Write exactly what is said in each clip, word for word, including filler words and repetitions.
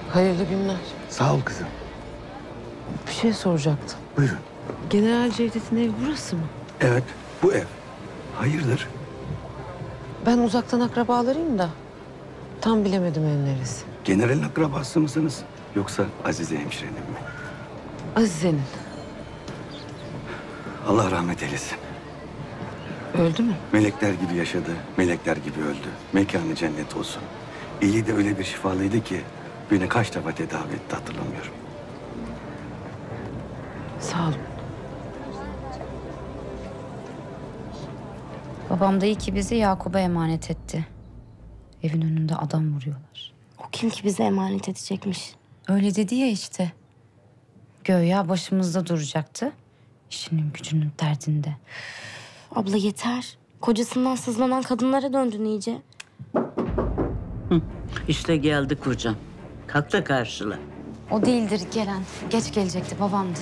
Hayırlı günler. Sağ ol kızım. Bir şey soracaktım. Buyurun. General Cevdet'in evi burası mı? Evet, bu ev. Hayırdır? Ben uzaktan akrabalarıyım da tam bilemedim ev neresi. Generalin akrabası mısınız? Yoksa Azize hemşirenin mi? Azize'nin. Allah rahmet eylesin. Öldü mü? Melekler gibi yaşadı, melekler gibi öldü. Mekanı cennet olsun. Eli de öyle bir şifalıydı ki beni kaç defa tedavi etti hatırlamıyorum. Sağ olun. Babam da iyi ki bizi Yakup'a emanet etti. Evin önünde adam vuruyorlar. O kim ki bize emanet edecekmiş? Öyle dedi ya işte. Göya başımızda duracaktı. İşinin gücünün derdinde. Abla yeter. Kocasından sızlanan kadınlara döndün iyice. İşte geldi kocam. Kalk da karşıla. O değildir gelen. Geç gelecekti, babamdır.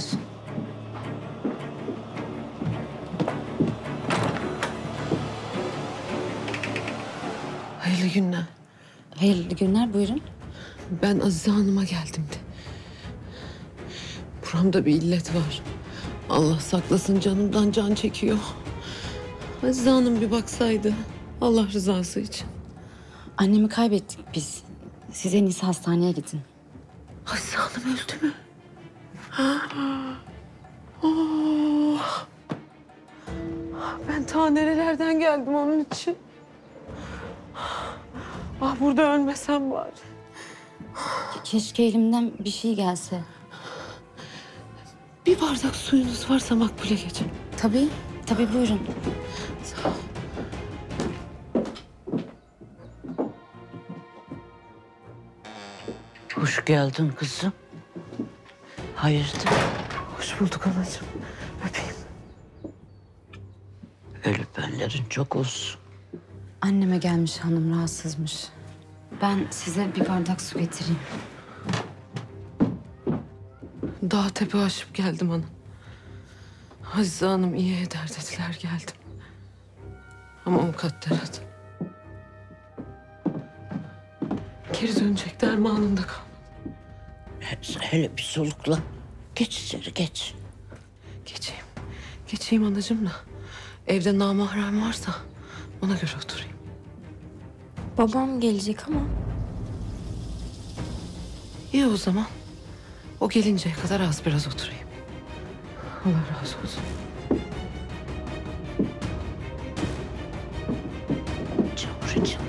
Hayırlı günler. Hayırlı günler, buyurun. Ben Azize Hanım'a geldim de. Buramda bir illet var. Allah saklasın, canımdan can çekiyor. Azize Hanım bir baksaydı. Allah rızası için. Annemi kaybettik biz. Siz en iyisi hastaneye gidin. Azize Hanım öldü mü? Oh. Ben ta nerelerden geldim onun için. Ah, burada ölmesem bari. Keşke elimden bir şey gelse. Bir bardak suyunuz varsa makbule geçin. Tabii, tabii buyurun. Sağ ol. Hoş geldin kızım. Hayırdır? Hoş bulduk anacığım. Öpeyim. Ölüpenlerin çok olsun. Anneme gelmiş, hanım rahatsızmış. Ben size bir bardak su getireyim. Dağ tepe aşıp geldim hanım. Azize Hanım iyi eder dediler, geldim. Ama mukadderat. Geri dönecek dermanım da kalmadı. Hele bir solukla. Geç içeri geç. Geçeyim. Geçeyim anacığım da. Evde namahrem varsa ona göre oturayım. Babam gelecek ama. İyi o zaman. O gelinceye kadar az biraz oturayım. Allah razı olsun. Çamur içinde.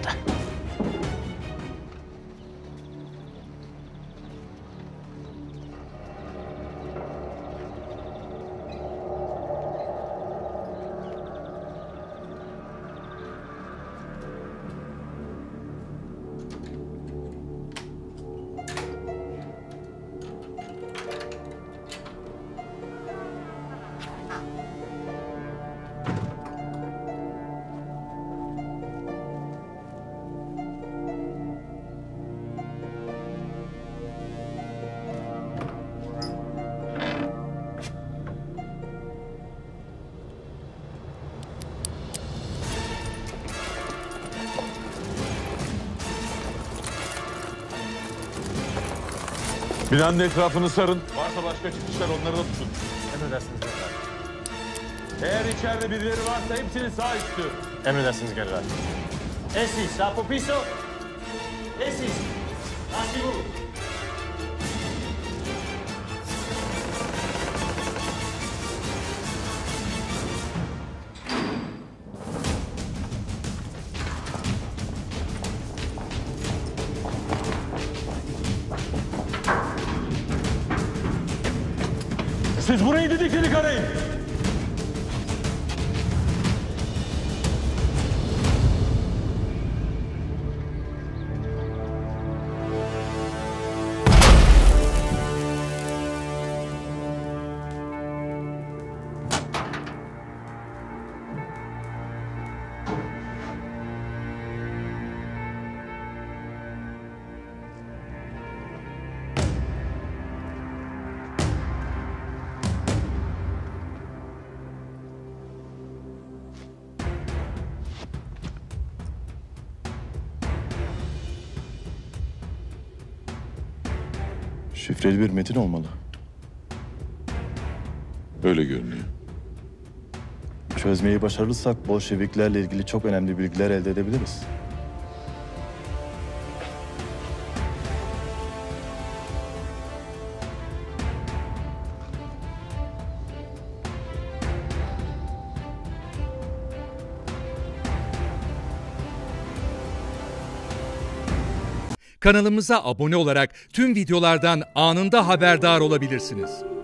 Binanın etrafını sarın. Varsa başka çıkışlar onları da tutun. Emredersiniz general. Eğer içeride birileri varsa hepsini sağ istiyorum. Emredersiniz general. Esis, a piso. Esis, así vous. Siz burayı didikleri arayın. Şifreli bir metin olmalı. Öyle görünüyor. Çözmeyi başarırsak Bolşeviklerle ilgili çok önemli bilgiler elde edebiliriz. Kanalımıza abone olarak tüm videolardan anında haberdar olabilirsiniz.